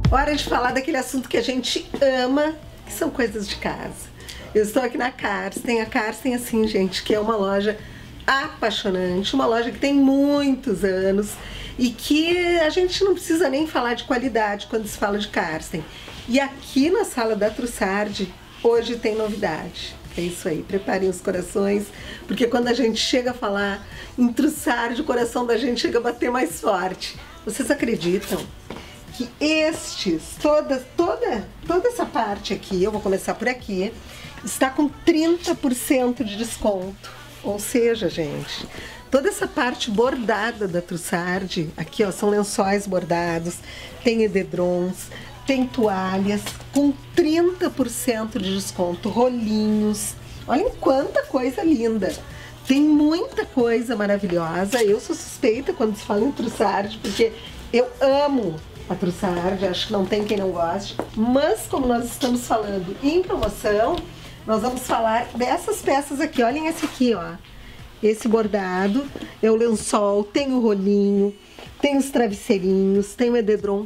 Hora de falar daquele assunto que a gente ama, que são coisas de casa. Eu estou aqui na Karsten. A Karsten, assim, gente, que é uma loja apaixonante, uma loja que tem muitos anos e que a gente não precisa nem falar de qualidade quando se fala de Karsten. E aqui na sala da Trussardi, hoje tem novidade. É isso aí, preparem os corações, porque quando a gente chega a falar em Trussardi, o coração da gente chega a bater mais forte. Vocês acreditam que toda essa parte aqui, eu vou começar por aqui, está com 30% de desconto. Ou seja, gente, toda essa parte bordada da Trussardi, aqui ó, são lençóis bordados, tem edredons, tem toalhas com 30% de desconto, rolinhos. Olhem quanta coisa linda. Tem muita coisa maravilhosa. Eu sou suspeita quando se fala em Trussardi, porque eu amo a Trussardi, acho que não tem quem não goste. Mas como nós estamos falando em promoção, nós vamos falar dessas peças aqui. Olhem esse aqui, ó. Esse bordado é o lençol, tem o rolinho, tem os travesseirinhos, tem o edredom,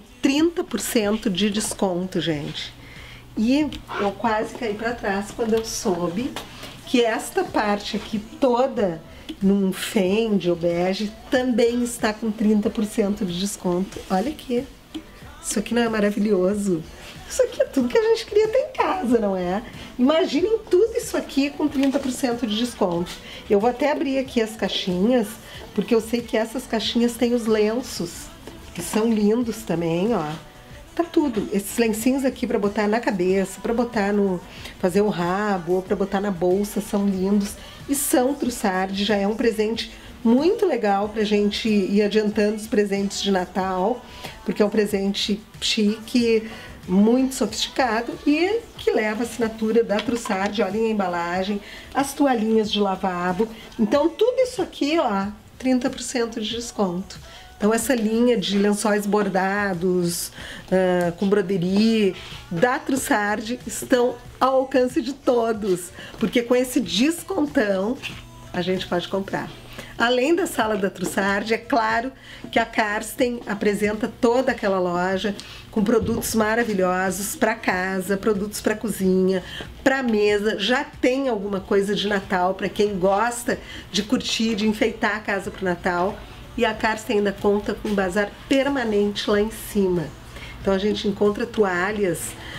30% de desconto, gente. E eu quase caí para trás quando eu soube que esta parte aqui toda, num fende ou bege, também está com 30% de desconto. Olha aqui. Isso aqui não é maravilhoso? Isso aqui é tudo que a gente queria ter em casa, não é? Imaginem tudo isso aqui com 30% de desconto. Eu vou até abrir aqui as caixinhas, porque eu sei que essas caixinhas têm os lenços, que são lindos também, ó. Tá tudo. Esses lencinhos aqui para botar na cabeça, para botar no... fazer o rabo, ou para botar na bolsa, são lindos. E são Trussardi, já é um presente muito legal pra gente ir adiantando os presentes de Natal, porque é um presente chique, muito sofisticado e que leva a assinatura da Trussardi. Olhem a embalagem, as toalhinhas de lavabo. Então tudo isso aqui, ó, 30% de desconto. Então essa linha de lençóis bordados, com broderie, da Trussardi, estão ao alcance de todos, porque com esse descontão a gente pode comprar. Além da sala da Trussardi, é claro que a Karsten apresenta toda aquela loja com produtos maravilhosos para casa, produtos para cozinha, para mesa. Já tem alguma coisa de Natal para quem gosta de curtir, de enfeitar a casa para o Natal. E a Karsten ainda conta com um bazar permanente lá em cima. Então a gente encontra toalhas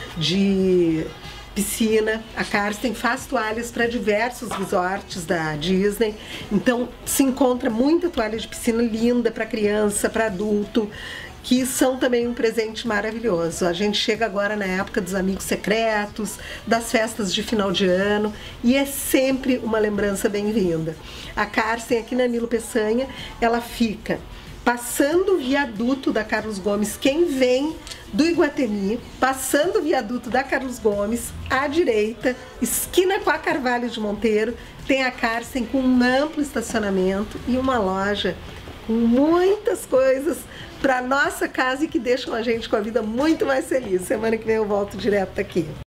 de piscina. A Karsten faz toalhas para diversos resorts da Disney. Então se encontra muita toalha de piscina linda para criança, para adulto, que são também um presente maravilhoso. A gente chega agora na época dos amigos secretos, das festas de final de ano, e é sempre uma lembrança bem-vinda. A Karsten aqui na Nilo Peçanha, ela fica passando o viaduto da Carlos Gomes. Quem vem do Iguatemi, passando o viaduto da Carlos Gomes, à direita, esquina com a Carvalho de Monteiro, tem a Karsten com um amplo estacionamento e uma loja com muitas coisas para nossa casa e que deixam a gente com a vida muito mais feliz. Semana que vem eu volto direto aqui.